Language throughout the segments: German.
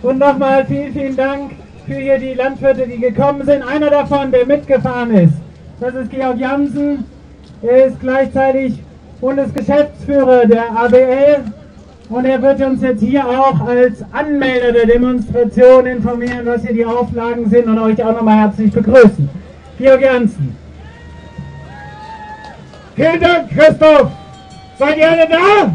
Und nochmal vielen, vielen Dank für hier die Landwirte, die gekommen sind. Einer davon, der mitgefahren ist, das ist Georg Jansen. Er ist gleichzeitig Bundesgeschäftsführer der ABL und er wird uns jetzt hier auch als Anmelder der Demonstration informieren, was hier die Auflagen sind und euch auch nochmal herzlich begrüßen. Georg Jansen. Vielen Dank, Christoph. Seid ihr alle da?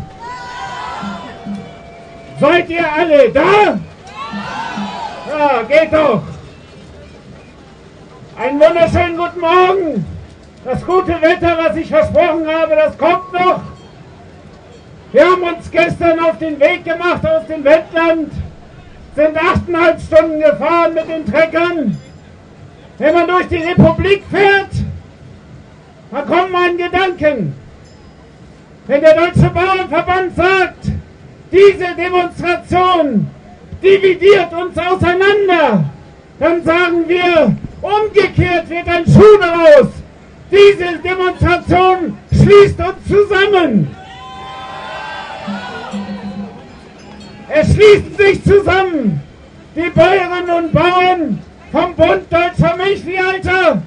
Seid ihr alle da? Ja, geht doch. Einen wunderschönen guten Morgen. Das gute Wetter, was ich versprochen habe, das kommt noch. Wir haben uns gestern auf den Weg gemacht aus dem Wendland, sind 8,5 Stunden gefahren mit den Treckern. Wenn man durch die Republik fährt, da kommen einen Gedanken. Wenn der Deutsche Bauernverband sagt, diese Demonstration dividiert uns auseinander, dann sagen wir, umgekehrt wird ein Schuh daraus. Diese Demonstration schließt uns zusammen. Es schließen sich zusammen die Bäuerinnen und Bauern vom Bund Deutscher Milchviehhalter,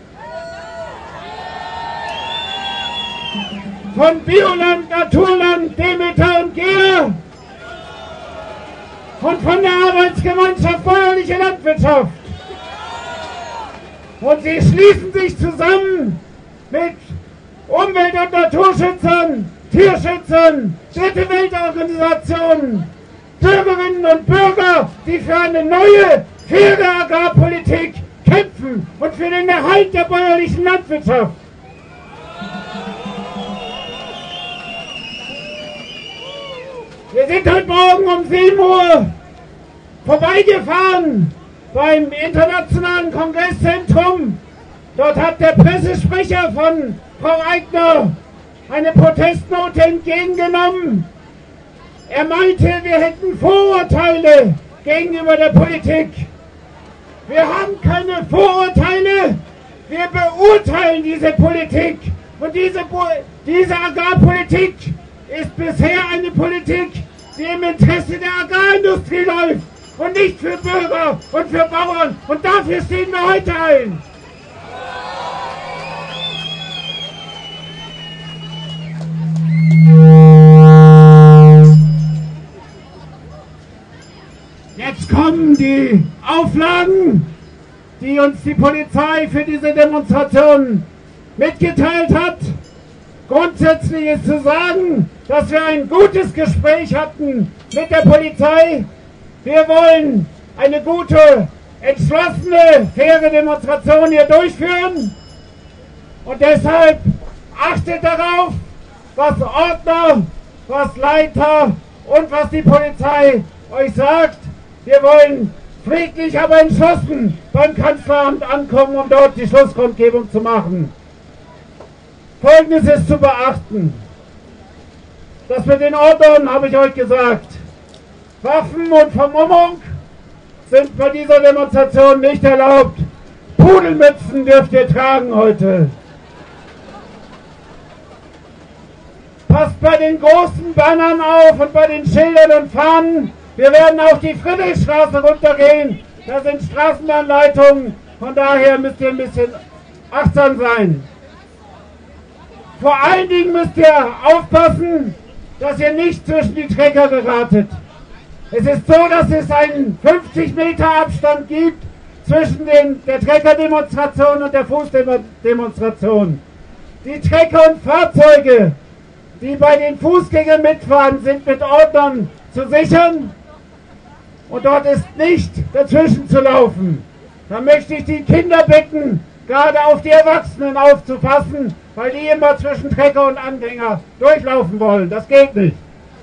von Bioland, Naturland, Demeter und GEA und von der Arbeitsgemeinschaft Bäuerliche Landwirtschaft. Und sie schließen sich zusammen mit Umwelt- und Naturschützern, Tierschützern, Dritte Weltorganisationen, Bürgerinnen und Bürger, die für eine neue, faire Agrarpolitik kämpfen und für den Erhalt der bäuerlichen Landwirtschaft. Wir sind heute Morgen um 7 Uhr vorbeigefahren beim Internationalen Kongresszentrum. Dort hat der Pressesprecher von Frau Aigner eine Protestnote entgegengenommen. Er meinte, wir hätten Vorurteile gegenüber der Politik. Wir haben keine Vorurteile, wir beurteilen diese Politik. Und diese Agrarpolitik ist bisher eine Politik, die im Interesse der Agrarindustrie läuft und nicht für Bürger und für Bauern. Und dafür stehen wir heute ein. Jetzt kommen die Auflagen, die uns die Polizei für diese Demonstration mitgeteilt hat. Grundsätzlich ist zu sagen, dass wir ein gutes Gespräch hatten mit der Polizei. Wir wollen eine gute, entschlossene, faire Demonstration hier durchführen. Und deshalb achtet darauf, was Ordner, was Leiter und was die Polizei euch sagt. Wir wollen friedlich, aber entschlossen beim Kanzleramt ankommen, um dort die Schlusskundgebung zu machen. Folgendes ist zu beachten. Das mit den Ordnern habe ich euch gesagt. Waffen und Vermummung sind bei dieser Demonstration nicht erlaubt. Pudelmützen dürft ihr tragen heute. Passt bei den großen Bannern auf und bei den Schildern und Fahnen. Wir werden auf die Friedrichstraße runtergehen. Da sind Straßenbahnleitungen. Von daher müsst ihr ein bisschen achtsam sein. Vor allen Dingen müsst ihr aufpassen, dass ihr nicht zwischen die Trecker geratet. Es ist so, dass es einen 50 Meter Abstand gibt zwischen der Treckerdemonstration und der Fußdemonstration. Die Trecker und Fahrzeuge, die bei den Fußgängern mitfahren, sind mit Ordnern zu sichern und dort ist nicht dazwischen zu laufen. Da möchte ich die Kinder bitten, gerade auf die Erwachsenen aufzupassen, weil die immer zwischen Trecker und Anhänger durchlaufen wollen. Das geht nicht.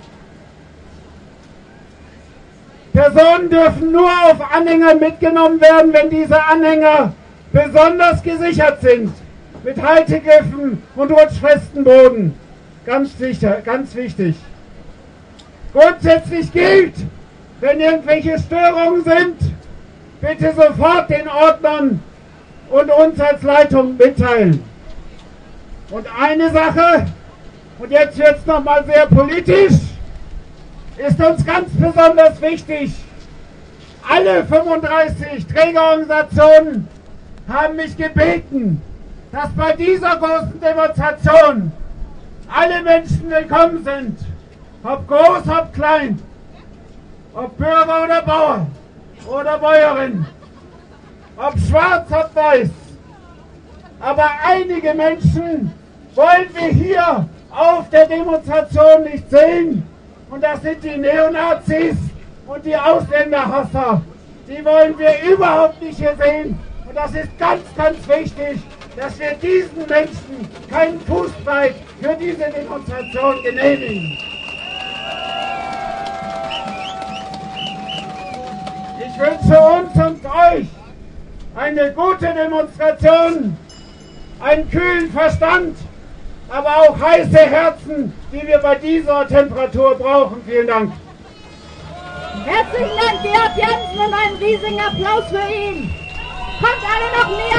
Personen dürfen nur auf Anhängern mitgenommen werden, wenn diese Anhänger besonders gesichert sind. Mit Haltegriffen und rutschfesten Boden. Ganz sicher, ganz wichtig. Grundsätzlich gilt, wenn irgendwelche Störungen sind, bitte sofort den Ordnern und uns als Leitung mitteilen. Und eine Sache, und jetzt wird es nochmal sehr politisch, ist uns ganz besonders wichtig. Alle 35 Trägerorganisationen haben mich gebeten, dass bei dieser großen Demonstration alle Menschen willkommen sind, ob groß, ob klein, ob Bürger oder Bauer oder Bäuerin, ob schwarz, ob weiß. Aber einige Menschen wollen wir hier auf der Demonstration nicht sehen. Und das sind die Neonazis und die Ausländerhasser. Die wollen wir überhaupt nicht hier sehen. Und das ist ganz, ganz wichtig, dass wir diesen Menschen keinen Fußbreit für diese Demonstration genehmigen. Ich wünsche uns und euch eine gute Demonstration, einen kühlen Verstand, aber auch heiße Herzen, die wir bei dieser Temperatur brauchen. Vielen Dank. Herzlichen Dank, Georg Jansen, und einen riesigen Applaus für ihn. Kommt alle noch näher.